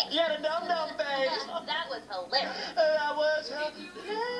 You had a dum-dum face. That was hilarious. That was hilarious.